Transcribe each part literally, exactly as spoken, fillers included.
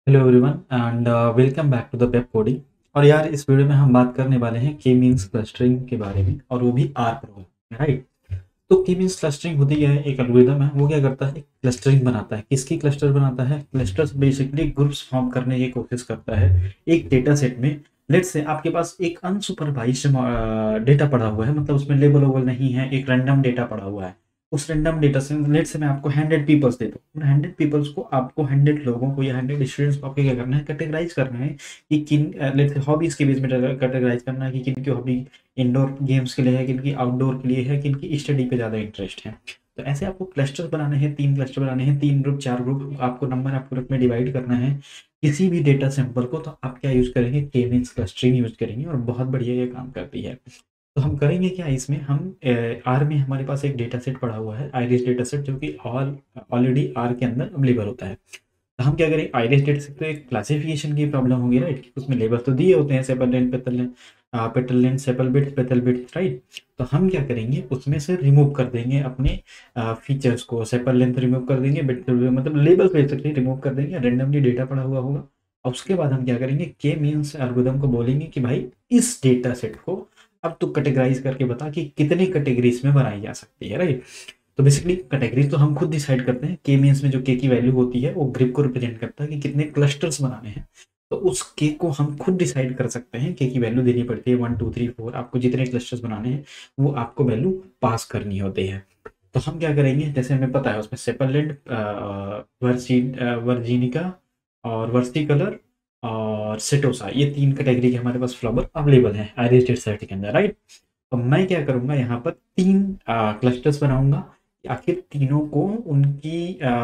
Hello everyone and welcome back to the pep coding. और यार इस वीडियो में हम बात करने वाले हैं के मींस क्लस्टरिंग के बारे में, और वो भी आर प्रोग्राम में, राइट। तो के मींस क्लस्टरिंग होती क्या है? एक एल्गोरिदम है, वो क्या करता है? क्लस्टरिंग बनाता है। किसकी क्लस्टर बनाता है? क्लस्टर्स बेसिकली ग्रुप्स फॉर्म करने की कोशिश करता है एक डेटा सेट में। लेट्स से आपके पास एक अनसुपरवाइज्ड डेटा पड़ा हुआ है, मतलब उसमें लेबल ओबल नहीं है, एक रैंडम डेटा पड़ा हुआ है। उस रैंडम डेटा से लेट्स से मैं आपको हंड्रेड पीपल्स देता हूँ, उन हंड्रेड पीपल्स को, आपको हंड्रेड लोगों को या हंड्रेड स्टूडेंट्स को आपको क्या करना है? कैटेगराइज करना है कि किन, लेट्स से हॉबीज के बेस में कैटेगराइज करना है कि किन की हॉबी इंडोर गेम्स के लिए है, किन की आउटडोर के लिए है, किन की स्टडी पे ज़्यादा इंटरेस्ट है। तो ऐसे आपको क्लस्टर्स बनाने हैं, तीन क्लस्टर बनाने हैं, तीन ग्रुप, चार ग्रुप, आपको नंबर ऑफ ग्रुप में डिवाइड करना है किसी भी डेटा सैंपल को। तो आप क्या यूज करेंगे? के मींस क्लस्टरिंग यूज करेंगे, और बहुत बढ़िया ये काम करती है। तो हम करेंगे क्या इसमें? हम आर में हमारे पास एक डेटा सेट पड़ा हुआ है, आइरिस डेटा सेट, जो कि ऑल ऑलरेडी आर के अंदर अवेलेबल होता है। तो हम क्या करें? आइरिस डेटा सेट तो एक क्लासिफिकेशन की प्रॉब्लम होगी, राइट। उसमें लेबल तो दिए होते हैं, sepal length, petal length, petal length, sepal widths, petal widths, right. तो हम क्या करेंगे? उसमें से रिमूव कर देंगे अपने फीचर्स को। सेपल लेंथ रिमूव कर देंगे, बिट मतलब लेबल बेसिकली रिमूव कर देंगे, रेंडमली डेटा पड़ा हुआ होगा। और उसके बाद हम क्या करेंगे? के मींस एल्गोरिथम को बोलेंगे कि भाई इस डेटा सेट को अब तू कैटेगराइज करके बता कि कितने कैटेगरीज में बनाई जा सकती है, राइट। तो बेसिकली कैटेगरीज तो हम खुद डिसाइड करते हैं। के मींस में जो के की वैल्यू होती है वो ग्रिप को रिप्रेजेंट करता है कि कितने क्लस्टर्स बनाने हैं। तो उस के को हम खुद डिसाइड कर सकते हैं। के की वैल्यू देनी पड़ती है वन टू थ्री फोर, आपको जितने क्लस्टर्स बनाने हैं वो आपको वैल्यू पास करनी होती है। तो हम क्या करेंगे? जैसे हमें पता है उसमें सेपरलेंट, वर्जीनिका और वर्सी कलर और सेटोसा, ये तीन कैटेगरी के हमारे पास फ्लावर अवेलेबल हैं आइरिस डेटा सेट के अंदर, राइट। तो मैं क्या करूंगा? यहाँ पर तीन क्लस्टर्स बनाऊंगा। आखिर तीनों को उनकी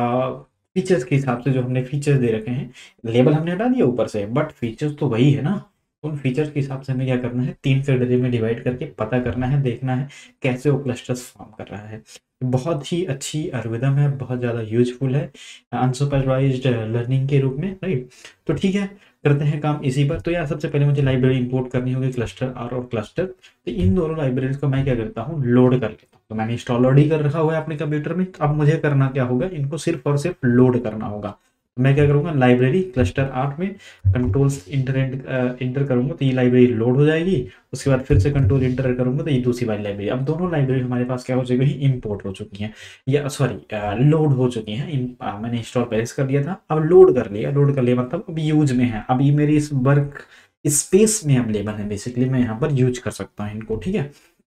फीचर्स के हिसाब से, जो हमने फीचर्स दे रखे हैं, लेबल हमने हटा दिया ऊपर से, बट फीचर्स तो वही है ना। उन फीचर्स के हिसाब से हमें क्या करना है? तीन कैटेगरी में डिवाइड करके पता करना है, देखना है कैसे वो क्लस्टर्स फॉर्म कर रहा है। बहुत ही अच्छी एल्गोरिथम है, बहुत ज़्यादा यूजफुल है अनसुपरवाइज्ड लर्निंग के रूप में, राइट। तो ठीक है, करते हैं काम इसी पर। तो यार सबसे पहले मुझे लाइब्रेरी इंपोर्ट करनी होगी, क्लस्टर आर और क्लस्टर। तो इन दोनों लाइब्रेरीज को मैं क्या करता हूँ? लोड कर लेता हूँ। तो मैंने इंस्टॉल ऑलरेडी कर रखा हुआ है अपने कंप्यूटर में। तो अब मुझे करना क्या होगा? इनको सिर्फ और सिर्फ लोड करना होगा। तो मैं क्या करूँगा? लाइब्रेरी क्लस्टर आर में कंट्रोल्स इंटर इंटर करूँगा तो ये लाइब्रेरी लोड हो जाएगी। उसके बाद फिर से कंट्रोल इंटर करूँगा तो ये दूसरी वाली लाइब्रेरी। अब दोनों लाइब्रेरी हमारे पास क्या हो चुकी है? इंपोर्ट हो चुकी हैं, या सॉरी लोड हो चुकी हैं। इन आ, मैंने इंस्टॉल पहले से कर लिया था, अब लोड कर लिया। लोड कर लिया मतलब अब यूज में है, अब ये मेरी इस वर्क स्पेस में अवेलेबल है। बेसिकली मैं यहाँ पर यूज कर सकता हूँ इनको, ठीक है।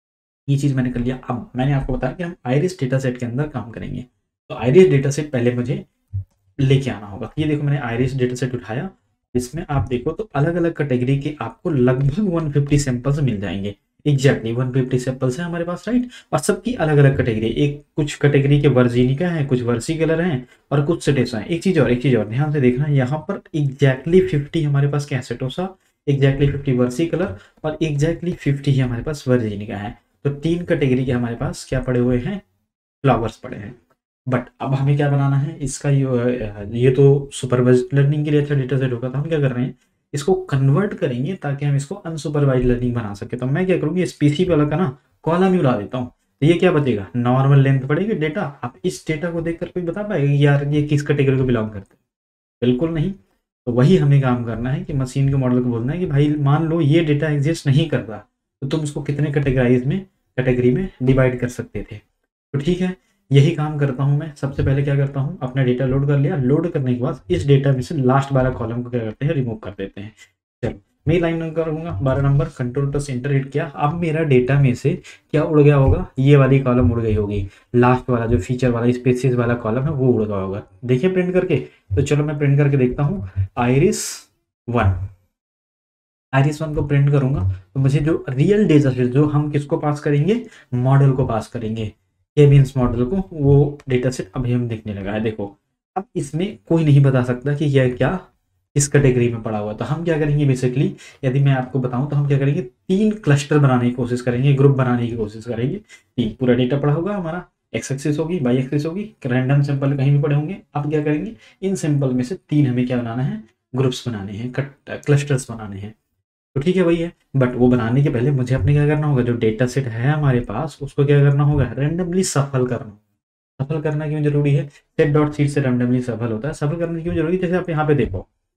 ये चीज़ मैंने कर लिया। अब मैंने आपको बताया कि हम आइरिस डेटा सेट के अंदर काम करेंगे। तो आइरिस डेटा सेट पहले मुझे लेके आना होगा। ये देखो मैंने आइरिस डेटा सेट उठाया। इसमें आप देखो तो अलग अलग कैटेगरी के आपको लगभग वन फिफ्टी सैंपल्स मिल जाएंगे। एग्जैक्टली वन फिफ्टी सैंपल्स हैं हमारे पास, राइट। और सबकी अलग अलग कैटेगरी, एक कुछ कैटेगरी के वर्जीनिका है, कुछ वर्सी कलर हैं, और कुछ सेटोसा है। एक चीज़ और, एक चीज़ और ध्यान से देखना, यहाँ पर एग्जैक्टली फिफ्टी हमारे पास क्या है? Setosa, exactly fifty versicolor, और एग्जैक्टली फिफ्टी ही हमारे पास वर्जीनिका है। तो तीन कैटेगरी के हमारे पास क्या पड़े हुए हैं? फ्लावर्स पड़े हैं। बट अब हमें क्या बनाना है इसका? ये ये तो सुपरवाइज्ड लर्निंग के लिए अच्छा डेटा सेट होगा। तो हम क्या कर रहे हैं? इसको कन्वर्ट करेंगे ताकि हम इसको अनसुपरवाइज्ड लर्निंग बना सके। तो मैं क्या करूँगी? इस पीसी वाला का ना कॉलम ही उड़ा देता हूँ। तो ये क्या बचेगा? नॉर्मल लेंथ पड़ेगी डेटा। आप इस डेटा को देखकर कोई बता पाएगा कि यार ये किस कैटेगरी को बिलोंग करते हैं? बिल्कुल नहीं। तो वही हमें काम करना है कि मशीन के मॉडल को बोलना है कि भाई मान लो ये डेटा एग्जिस्ट नहीं कर रहा, तो तुम उसको कितने कैटेगराइज में कैटेगरी में डिवाइड कर सकते थे। तो ठीक है, यही काम करता हूँ मैं। सबसे पहले क्या करता हूँ? अपना डेटा लोड कर लिया। लोड करने के बाद इस डेटा में से लास्ट वाला कॉलम को क्या करते हैं? रिमूव कर देते हैं। चलो, मैं लाइन नंबर करूँगा बारह नंबर, कंट्रोल प्लस इंटर हिट किया। अब मेरा डेटा में से क्या उड़ गया होगा? ये वाली कॉलम उड़ गई होगी। लास्ट वाला जो फीचर वाला स्पेसिस वाला कॉलम है वो उड़ गया होगा। देखिए प्रिंट करके। तो चलो मैं प्रिंट करके देखता हूँ। आइरिस वन, आइरिस वन को प्रिंट करूंगा तो मुझे जो रियल डेटा सेट, जो हम किसको पास करेंगे? मॉडल को पास करेंगे, के मींस मॉडल को, वो डेटा सेट अभी हम देखने लगा है। देखो अब इसमें कोई नहीं बता सकता कि यह क्या इस कैटेगरी में पड़ा हुआ। तो हम क्या करेंगे? बेसिकली यदि मैं आपको बताऊं तो हम क्या करेंगे? तीन क्लस्टर बनाने की कोशिश करेंगे, ग्रुप बनाने की कोशिश करेंगे। तीन पूरा डेटा पड़ा होगा हमारा, एक्स एक्सिस होगी, वाई एक्सिस होगी, रैंडम सैंपल कहीं भी पड़े होंगे। अब क्या करेंगे? इन सैंपल में से तीन हमें क्या बनाना है? ग्रुप्स बनाने हैं, क्लस्टर्स बनाने हैं। तो ठीक है वही है। बट वो बनाने के पहले मुझे अपने क्या करना होगा? जो डेटा सेट है हमारे पास उसको क्या करना होगा? रैंडमली सफल करना। सफल करना क्यों जरूरी है? सेट डॉट सीट से रैंडमली सफल होता है। सफल करने की क्यों जरूरी है? जैसे आप यहाँ पे देखो,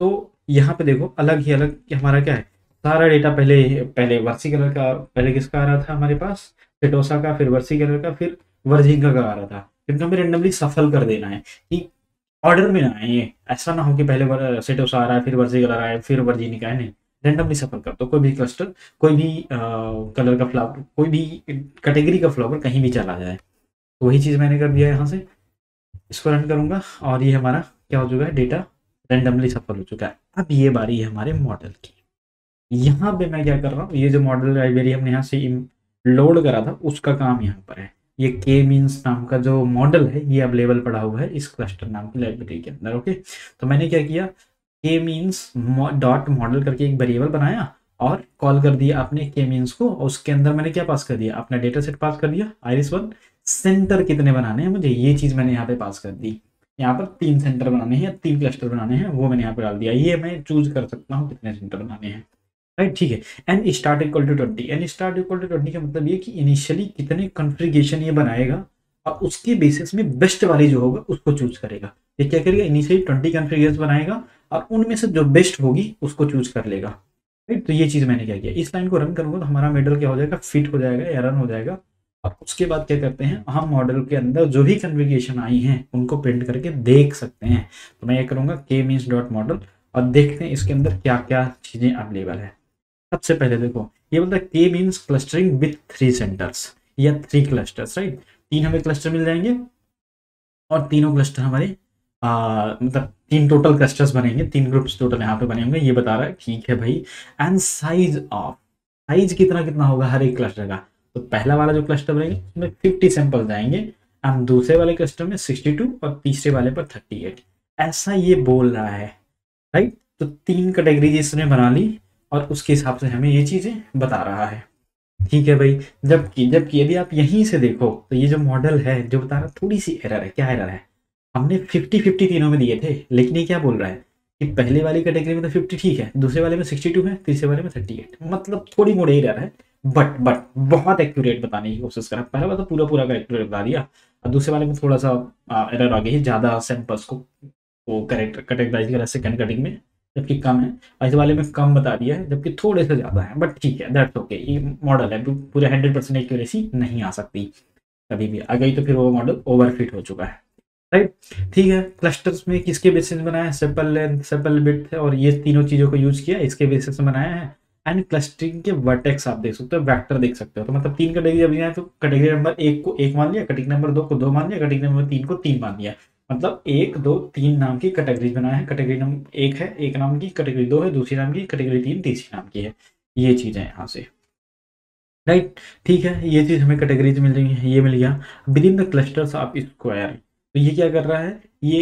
तो यहाँ पे देखो अलग ही अलग हमारा क्या है, सारा डेटा पहले पहले वर्सी कलर का, पहले किसका आ रहा था हमारे पास, सेटोसा का, फिर वर्सी कलर का, फिर वर्जिंगा का आ रहा था। क्योंकि हमें रेंडमली सफल कर देना है कि ऑर्डर में ना आए, ये ऐसा ना हो कि पहले सेटोसा आ रहा है, फिर वर्जी कलर आया, फिर वर्जिनिका है, नहीं, रेंडमली सफल कर दो। कोई भी क्लस्टर, कोई भी कलर का फ्लावर, कोई भी कैटेगरी का फ्लावर कहीं भी चला जाए। तो वही चीज़ मैंने कर दिया यहाँ से, इसको रन करूंगा और ये हमारा क्या हो चुका है, डेटा रेंडमली सफल हो चुका है। अब ये बारी है हमारे मॉडल की। यहाँ पे मैं क्या कर रहा हूँ, ये जो मॉडल लाइब्रेरी हमने यहाँ से लोड करा था उसका काम यहाँ पर है। ये के मीन्स नाम का जो मॉडल है ये अवेलेबल पड़ा हुआ है इस क्लस्टर नाम की लाइब्रेरी के अंदर। ओके, तो मैंने क्या किया, के मीन्स डॉट मॉडल करके एक वेरिएबल बनाया और कॉल कर दिया अपने के मीन्स को, और उसके अंदर मैंने क्या पास कर दिया, अपना डेटा सेट पास कर दिया, आइरिस वन। सेंटर कितने बनाने हैं मुझे, ये चीज़ मैंने यहाँ पे पास कर दी। यहाँ पर तीन सेंटर बनाने हैं, तीन क्लस्टर बनाने हैं, वो मैंने यहाँ पे डाल दिया। ये मैं चूज कर सकता हूँ कितने सेंटर बनाने हैं, राइट, ठीक है। N start equal to twenty, N start equal to twenty का मतलब ये कि इनिशियली कितने कॉन्फ़िगरेशन ये बनाएगा और उसके बेसिस में बेस्ट वाली जो होगा उसको चूज करेगा। ये क्या करेगा, इनिशियली ट्वेंटी कॉन्फ़िगरेशन बनाएगा और उनमें से जो बेस्ट होगी उसको चूज कर लेगा, राइट। तो ये चीज़ मैंने क्या किया, इस लाइन को रन करूंगा तो हमारा मॉडल क्या हो जाएगा, फिट हो जाएगा या रन हो जाएगा। और उसके बाद क्या करते हैं, हम मॉडल के अंदर जो भी कॉन्फ़िगरेशन आई हैं उनको प्रिंट करके देख सकते हैं। तो मैं ये करूँगा के मीन्स डॉट मॉडल और देखते हैं इसके अंदर क्या क्या चीज़ें अवेलेबल है। सबसे पहले देखो ये बोलता है K means clustering with three centers या थ्री क्लस्टर्स, राइट। तीन हमें क्लस्टर मिल जाएंगे और तीनों क्लस्टर हमारे आ, मतलब तीन टोटल क्लस्टर्स बनेंगे, तीन ग्रुप्स टोटल यहाँ पे बने होंगे, ये बता रहा है, ठीक है भाई। एंड साइज ऑफ, साइज कितना कितना होगा हर एक क्लस्टर का, तो पहला वाला जो क्लस्टर बनेगा उसमें फिफ्टी सैंपल जाएंगे एंड दूसरे वाले क्लस्टर में सिक्सटी टू और तीसरे वाले पर थर्टी एट, ऐसा ये बोल रहा है, राइट। तो तीन कैटेगरी इसने बना ली और उसके हिसाब से हमें ये चीज़ें बता रहा है, ठीक है भाई। जबकि जबकि यदि आप यहीं से देखो तो ये जो मॉडल है जो बता रहा है, थोड़ी सी एरर है। क्या एरर है, हमने फिफ्टी फिफ्टी तीनों में दिए थे, लेकिन ये क्या बोल रहा है कि पहले वाली कैटेगरी में तो फिफ्टी ठीक है, दूसरे वाले में सिक्सटी टू है, तीसरे वाले में थर्टी एट, मतलब थोड़ी मोड़ी एरर है। बट बट बहुत एक्यूरेट बताने की कोशिश करा, पहला वाला तो पूरा पूरा का एक्यूरेट बता दिया और दूसरे वाले में थोड़ा सा एरर आ गई है, ज़्यादा सैंपल्स को वो करेक्ट कैटेगराइज करा सेकंड कटिंग में, जबकि कम है। इस वाले में कम बता दिया है जबकि थोड़े से ज़्यादा है, बट ठीक है, दैट्स ओके। ये मॉडल है, पूरे हंड्रेड परसेंट एक्यूरेसी नहीं आ सकती, कभी भी आ गई तो फिर वो मॉडल ओवरफिट हो चुका है, राइट, ठीक है। क्लस्टर्स में किसके बेसिस में बनाया है, सेपल लेंथ, सेपल विड्थ और ये तीनों चीज़ों को यूज किया, इसके बेसिस में बनाया है। एंड क्लस्टरिंग के वर्टेक्स आप देख सकते हो, वेक्टर देख सकते हो। तो मतलब तीन कैटेगरी जब लिया है तो कैटेगरी नंबर एक को एक मान लिया, कैटेगरी नंबर दो को दो मान लिया, कैटेगरी नंबर तीन को तीन मान लिया, मतलब एक दो तीन नाम की कैटेगरी बनाया है। कैटेगरी नंबर एक है एक नाम की, कैटेगरी दो है दूसरी नाम की, कैटेगरी तीन तीसरी नाम की है, ये चीज़ें यहाँ से, राइट, ठीक है। ये चीज़ हमें कैटेगरीज मिल रही है, ये मिल गया। Within the clusters of square, तो ये क्या कर रहा है,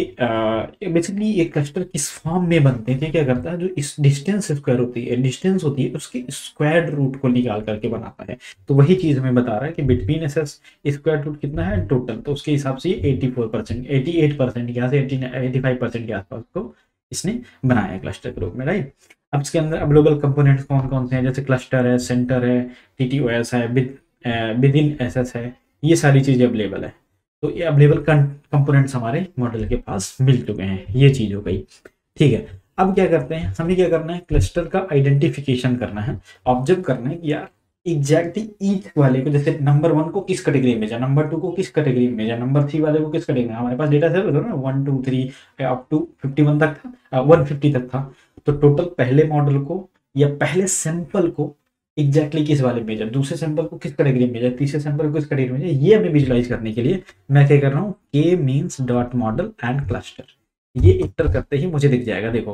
ये बेसिकली ये क्लस्टर किस फॉर्म में बनते हैं, ये क्या करता है, जो इस डिस्टेंस स्क्वायर होती है, डिस्टेंस होती है उसके स्क्वायर रूट को निकाल करके बनाता है। तो वही चीज़ हमें बता रहा है कि between S S square root कितना है टोटल, तो उसके हिसाब से eighty four percent eighty eight percent यहाँ से एटी एटी फाइव परसेंट के आसपास को इसने बनाया है क्लस्टर के रूप में, राइट। अब इसके अंदर अवेलेबल कंपोनेंट्स कौन कौन से हैं, जैसे क्लस्टर है, सेंटर है, टी टी ओ एस है, विद इन एस एस है, ये सारी चीज़ें अवेलेबल है। तो ये अवेलेबल कंपोनेंट्स हमारे मॉडल के पास मिल चुके हैं, ये चीज़ हो गई, ठीक है। अब क्या करते हैं, हमें क्या करना है, क्लस्टर का आइडेंटिफिकेशन करना है, ऑब्जर्व करना है कि यार एग्जैक्टली ईच वाले को, जैसे नंबर वन को किस कैटेगरी में भेजा, नंबर टू को किस कैटेगरी में भेजा, नंबर थ्री वाले को किस कैटेगरी में, हमारे पास डेटा सेट होता है ना one two three up to fifty one तक था, वन फिफ्टी तक था। तो टोटल पहले मॉडल को या पहले सैंपल को एग्जैक्टली किस वाले में भेजा, दूसरे सैंपल को किस कैटेगरी में भेजा, तीसरे सैंपल को किस कैटेगरी में भेजा, ये हमें विजुलाइज करने के लिए मैं क्या कर रहा हूँ, K means dot model and cluster, ये इंटर करते ही मुझे दिख जाएगा। देखो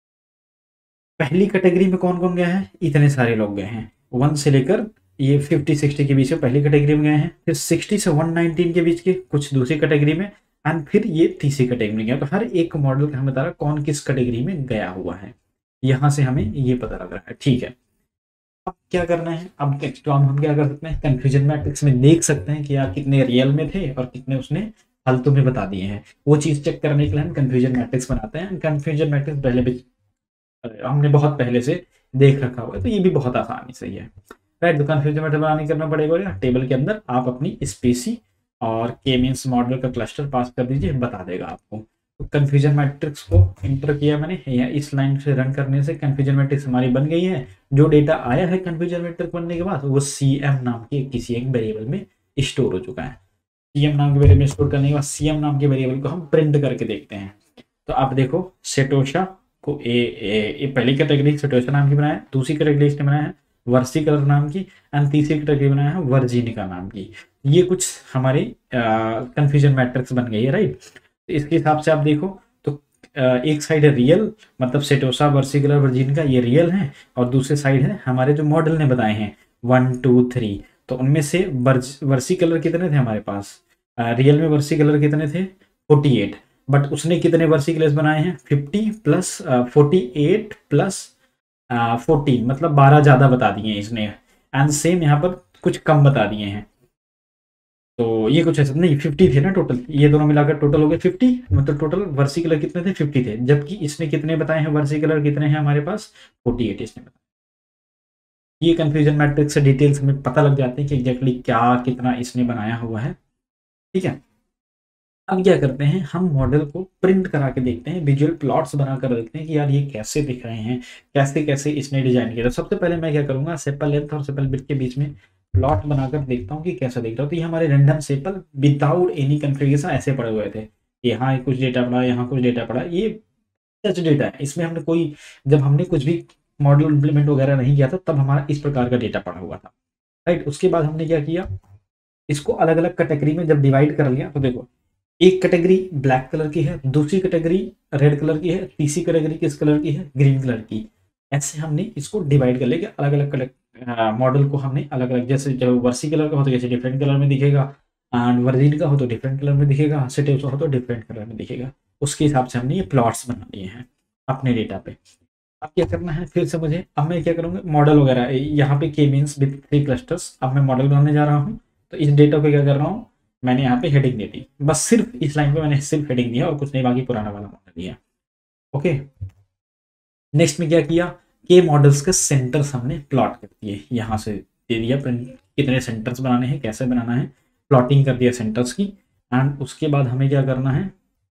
पहली कैटेगरी में कौन कौन गया है, इतने सारे लोग गए हैं, वन से लेकर ये फिफ्टी सिक्सटी के बीच में पहली कैटेगरी में गए हैं, फिर सिक्सटी से वन नाइनटीन के बीच के कुछ दूसरी कैटेगरी में, एंड फिर ये तीसरी कैटेगरी में गया। तो हर एक मॉडल का हमें बता रहा कौन किस कैटेगरी में गया हुआ है, यहाँ से हमें ये पता लग रहा है, ठीक है। अब क्या करना है, अब नेक्स्ट हम हम क्या कर सकते हैं, कंफ्यूजन मैट्रिक्स में देख सकते हैं कि यार कितने रियल में थे और कितने उसने फालतू में बता दिए हैं। वो चीज़ चेक करने के लिए हम कंफ्यूजन मैट्रिक्स बनाते हैं। कंफ्यूजन मैट्रिक्स पहले भी हमने बहुत पहले से देख रखा हुआ है, तो ये भी बहुत आसानी से ही है, राइट। तो कंफ्यूजन मैट्रिक्स बनाने करना पड़ेगा, टेबल के अंदर आप अपनी स्पेसी और के मीन्स मॉडल का क्लस्टर पास कर दीजिए, बता देगा आपको। तो कन्फ्यूजन मैट्रिक्स को इंटर किया मैंने, या इस लाइन से रन करने से कन्फ्यूजन मैट्रिक्स हमारी बन गई है। जो डेटा आया है कन्फ्यूजन मैट्रिक्स बनने के बाद वो सी एम नाम के किसी एक वेरिएबल में स्टोर हो चुका है। सी एम नाम के वेरिएबल में स्टोर करने के बाद सी एम नाम के वेरिएबल को हम प्रिंट करके देखते हैं। तो आप देखो सेटोशा को ए, ए, ए पहली कैटेगरी सेटोशा नाम की बनाया है, दूसरी कैटेगरी इसने बनाया है वर्सी कलर नाम की, एंड तीसरी कैटेगरी बनाया है वर्जीनिका नाम की। ये कुछ हमारी कंफ्यूजन मैट्रिक्स बन गई है, राइट। तो इसके हिसाब से आप देखो तो आ, एक साइड है रियल, मतलब सेटोसा वर्सी कलर वर्जीनिका ये रियल है, और दूसरे साइड है हमारे जो मॉडल ने बताए हैं वन टू थ्री। तो उनमें से वर्सी कलर कितने थे हमारे पास, रियल में वर्सी कलर कितने थे फोर्टी एट, बट उसने कितने वर्सी कलर्स बनाए हैं fifty plus forty eight plus fourteen, मतलब बारह ज़्यादा बता दिए हैं इसने, एंड सेम यहाँ पर कुछ कम बता दिए हैं। तो ये कुछ ऐसा नहीं, फिफ्टी थे ना टोटल, ये दोनों मिलाकर टोटल हो गए फिफ्टी, मतलब टोटल वर्सी कलर कितने थे फिफ्टी थे, जबकि इसने कितने बताए हैं वर्सी कलर कितने हैं हमारे पास फोर्टी एट इसने बताया। ये कंफ्यूजन मैट्रिक्स से डिटेल्स हमें पता लग जाते हैं कि एग्जैक्टली क्या कितना इसने बनाया हुआ है, ठीक है। अब क्या करते हैं, हम मॉडल को प्रिंट करा के देखते हैं, विजुअल प्लॉट्स बना कर देखते हैं कि यार ये कैसे दिख रहे हैं, कैसे कैसे इसने डिजाइन किया। तो सबसे पहले मैं क्या करूंगा, सेपल लेंथ और सेपल विड्थ के बीच में प्लॉट बनाकर देखता हूँ कि कैसा दिख रहा है। तो ये हमारे random sepal without any configuration ऐसे पड़े हुए थे, यहाँ कुछ डेटा पड़ा, यहाँ कुछ डेटा पड़ा, ये सच डेटा है, इसमें हमने कोई, जब हमने कुछ भी मॉडल इम्प्लीमेंट वगैरह नहीं किया था तब हमारा इस प्रकार का डेटा पड़ा हुआ था, राइट। उसके बाद हमने क्या किया, इसको अलग अलग कैटेगरी में जब डिवाइड कर लिया, तो देखो एक कैटेगरी ब्लैक कलर की है, दूसरी कैटेगरी रेड कलर की है, तीसरी कैटेगरी किस कलर की है ग्रीन कलर की। ऐसे हमने इसको डिवाइड कर लिया, अलग अलग मॉडल को हमने अलग अलग, जैसे जब वर्सी कलर का हो तो जैसे डिफरेंट कलर में दिखेगा, एंड वर्जिन का हो तो डिफरेंट कलर में दिखेगा, सेटिव हो तो डिफरेंट कलर में दिखेगा। उसके हिसाब से हमने ये प्लॉट्स बना लिए हैं अपने डेटा पे। अब क्या करना है फिर से मुझे, अब मैं क्या करूँगा मॉडल वगैरह, यहाँ पे के मीन्स विथ थ्री क्लस्टर्स, अब मैं मॉडल बनाने जा रहा हूँ। तो इस डेटा को क्या कर रहा हूँ, मैंने यहाँ पे हेडिंग दे दी, बस सिर्फ इस लाइन पे मैंने सिर्फ हेडिंग दिया और कुछ नहीं, बाकी पुराना वाला मॉडल दिया। ओके, नेक्स्ट में क्या किया, के मॉडल्स के सेंटर्स हमने प्लॉट कर दिए, यहाँ से दे दिया कितने सेंटर्स बनाने हैं, कैसे बनाना है, प्लॉटिंग कर दिया सेंटर्स की। एंड उसके बाद हमें क्या करना है,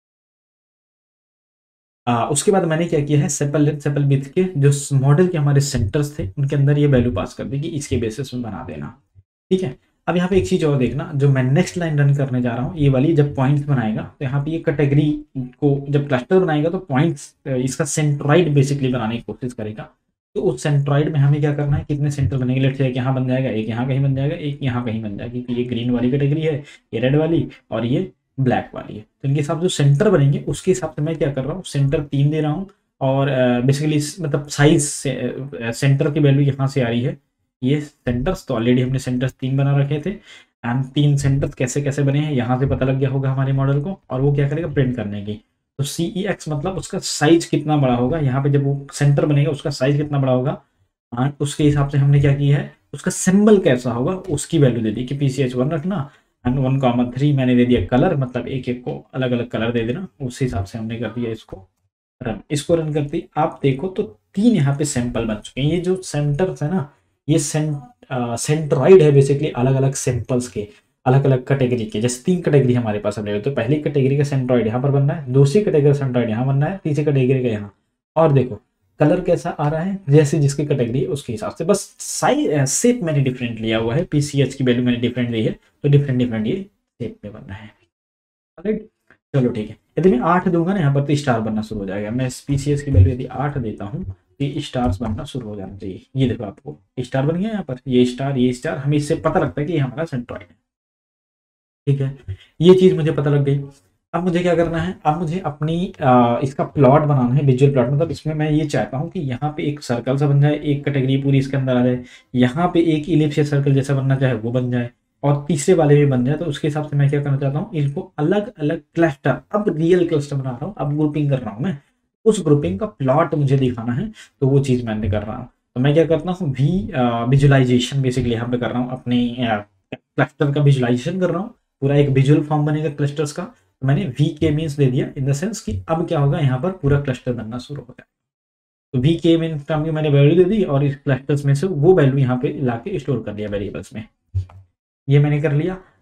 आ, उसके बाद मैंने क्या किया है, सेपल लेंथ सेपल विड्थ के जो मॉडल के हमारे सेंटर्स थे उनके अंदर ये वैल्यू पास कर दी कि इसके बेसिस में बना देना, ठीक है। अब यहाँ पे एक चीज़ और देखना, जो मैं नेक्स्ट लाइन रन करने जा रहा हूँ ये वाली, जब पॉइंट्स बनाएगा तो यहाँ पे ये कैटेगरी को जब क्लस्टर बनाएगा तो पॉइंट्स इसका सेंट्रॉइड बेसिकली बनाने की कोशिश करेगा। तो उस सेंट्रॉइड में हमें क्या करना है, कितने सेंटर बनेंगे, लेट्स से एक यहाँ बन जाएगा, एक यहाँ कहीं बन जाएगा, एक यहाँ कहीं बन जाएगा, क्योंकि ये ग्रीन वाली कैटेगरी है, ये रेड वाली और ये ब्लैक वाली है। तो इनके हिसाब से जो सेंटर बनेंगे उसके हिसाब से मैं क्या कर रहा हूँ, सेंटर तीन दे रहा हूँ, और बेसिकली मतलब साइज से, सेंटर की वैल्यू यहाँ से आ रही है, ये सेंटर्स तो ऑलरेडी हमने सेंटर्स तीन बना रखे थे, एंड तीन सेंटर्स कैसे कैसे बने हैं यहाँ से पता लग गया होगा हमारे मॉडल को, और वो क्या करेगा प्रिंट करने की। तो सी ई एक्स मतलब उसका साइज कितना बड़ा होगा, यहाँ पे जब वो सेंटर बनेगा उसका साइज कितना बड़ा होगा, एंड उसके हिसाब से हमने क्या किया है, उसका सिंबल कैसा होगा उसकी वैल्यू दे दी कि पी सी एच वन रखना, एंड वन कॉमन थ्री मैंने दे दिया कलर, मतलब एक एक को अलग अलग कलर दे देना, उस हिसाब से हमने कर दिया इसको रन। इसको रन करते आप देखो तो तीन यहाँ पे सैंपल बन चुके हैं। ये जो सेंटर्स है ना, ये सेंट सेंट्रॉइड है बेसिकली अलग अलग सैंपल्स के, अलग अलग कैटेगरी के, जैसे तीन कैटेगरी हमारे पास अवेलेबल। तो पहली कैटेगरी का सेंट्रॉइड यहाँ पर बन रहा है, दूसरी कैटेगरी का सेंट्रॉइड यहाँ बन रहा है, तीसरी कैटेगरी का यहाँ, और देखो कलर कैसा आ रहा है, जैसे जिसकी कैटेगरी है उसके हिसाब से, बस साइज शेप मैंने डिफरेंट लिया हुआ है, पीसीएच की वैल्यू मैंने डिफरेंट ली है, तो डिफरेंट डिफरेंट ये शेप में बन रहा है, राइट। चलो ठीक है, यदि मैं आठ दूंगा ना यहाँ पर तो स्टार बनना शुरू हो जाएगा। मैं पीसीएस की वैल्यू यदि आठ देता हूँ तो ये स्टार्स बनना शुरू हो जाना चाहिए। ये देखो आपको स्टार बन गया यहाँ पर, ये स्टार ये स्टार, हमें इससे पता लगता है कि ये हमारा सेंट्रॉइड है, ठीक है। ये चीज़ मुझे पता लग गई। अब मुझे क्या करना है, अब मुझे अपनी आ, इसका प्लॉट बनाना है, विजुअल प्लॉट, मतलब इसमें मैं ये चाहता हूँ कि यहाँ पे एक सर्कल सा बन जाए, एक कैटेगरी पूरी इसके अंदर आ जाए, यहाँ पे एक इलिप्स या सर्कल जैसा बनना चाहे वो बन जाए, और तीसरे वाले भी बन जाए। तो उसके हिसाब से मैं क्या करना चाहता हूँ, इनको अलग अलग क्लस्टर, अब रियल क्लस्टर बना रहा हूँ, अब ग्रुपिंग कर रहा हूँ मैं, उस ग्रुपिंग का प्लॉट मुझे दिखाना है, तो वो चीज़ मैंने कर रहा हूँ। तो मैं क्या करता हूँ, वी विजुअलाइजेशन बेसिकली यहाँ पे कर रहा हूँ, अपने क्लस्टर का विजुअलाइजेशन कर रहा हूँ, पूरा एक विजुअल फॉर्म बनेगा क्लस्टर्स का। तो मैंने वी के मीन्स दे दिया, इन द सेंस कि अब क्या होगा, यहाँ पर पूरा क्लस्टर बनना शुरू हो जाएगा। तो वी के मीन्स टर्म की मैंने वैल्यू दे दी, और इस क्लस्टर्स में से वो वैल्यू यहाँ पे ला के स्टोर कर लिया वेरिएबल्स में, ये मैंने कर लिया।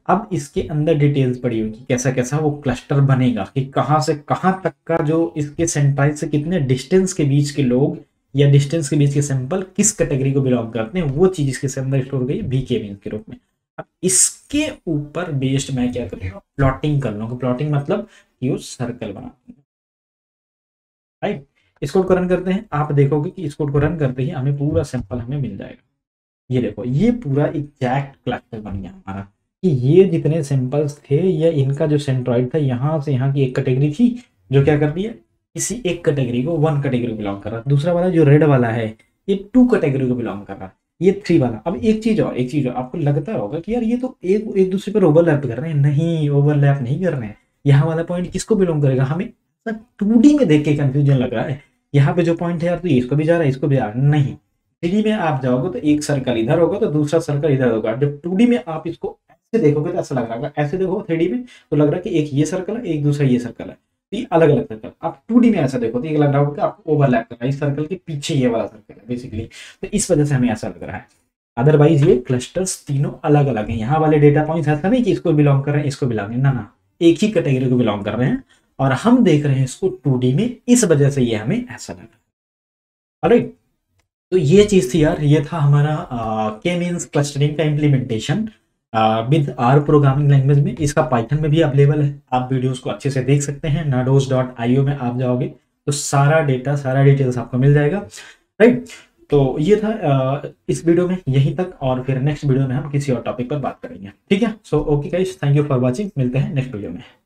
अब इसके अंदर डिटेल्स पड़ी होगी कैसा कैसा वो क्लस्टर बनेगा, कि कहाँ से कहाँ तक का जो इसके सेंट्राइड से कितने डिस्टेंस के बीच के लोग या डिस्टेंस के बीच के सैंपल किस कैटेगरी को बिलोंग करते हैं, वो चीज इसके अंदर स्टोर गई वी के मीन्स के रूप में। अब इसके ऊपर बेस्ड मैं क्या करूँगा, प्लॉटिंग कर लूँगा। प्लॉटिंग मतलब कि वो सर्कल बना, राइट। इस कोड को रन करते हैं, आप देखोगे कि इस कोड को रन करते ही हमें पूरा सैंपल हमें मिल जाएगा। ये देखो, ये पूरा एग्जैक्ट क्लस्टर बन गया हमारा, कि ये जितने सैंपल्स थे या इनका जो सेंट्रॉइड था यहाँ से यहाँ की एक कैटेगरी थी जो क्या कर दिया, किसी एक कैटेगरी को वन कैटेगरी को बिलोंग कर रहा। दूसरा वाला जो रेड वाला है ये टू कैटेगरी को बिलोंग कर रहा, ये थ्री वाला। अब एक चीज और, एक चीज और, आपको लगता होगा कि यार ये तो एक एक दूसरे पर ओवरलैप कर रहे हैं। नहीं, ओवरलैप नहीं कर रहे हैं। यहाँ वाला पॉइंट किसको बिलोंग करेगा, हमें टू डी में देख के कंफ्यूजन लग रहा है। यहाँ पे जो पॉइंट है यार तो इसको भी जा रहा है इसको भी जा रहा है, नहीं। थ्री डी में आप जाओगे तो एक सर्कल इधर होगा तो दूसरा सर्कल इधर होगा। जब टू डी में आप इसको ऐसे देखोगे तो ऐसा लग रहा होगा, ऐसे देखो थ्री डी में तो लग रहा है कि एक ये सर्कल है एक दूसरा ये सर्कल है, तो ये अलग अलग सर्कल। आप टू डी में ऐसा देखो तो ये लग रहा होगा कि आपको ओवरलैप कर रहा है, इस सर्कल के पीछे ये वाला सर्कल है बेसिकली। तो इस वजह से हमें ऐसा लग रहा है। अदरवाइज ये क्लस्टर्स तीनों अलग अलग हैं। यहाँ वाले डेटा पॉइंट्स ऐसा नहीं कि इसको बिलोंग कर रहे हैं इसको बिलोंग, ना ना, एक ही कैटेगरी को बिलोंग कर रहे हैं और हम देख रहे हैं इसको टू डी में, इस वजह से ये हमें ऐसा लग रहा है। ऑलराइट, तो ये चीज थी यार, ये था हमारा के मींस क्लस्टरिंग का implementation with R programming language में। इसका पाइथन में भी अवेलेबल है, आप वीडियोस को अच्छे से देख सकते हैं। नाडोस डॉट आई ओ में आप जाओगे तो सारा डेटा सारा डिटेल्स आपको मिल जाएगा, राइट। तो ये था आ, इस वीडियो में यहीं तक, और फिर नेक्स्ट वीडियो में हम किसी और टॉपिक पर बात करेंगे, ठीक है। So okay guys, thank you for watching, मिलते हैं नेक्स्ट वीडियो में।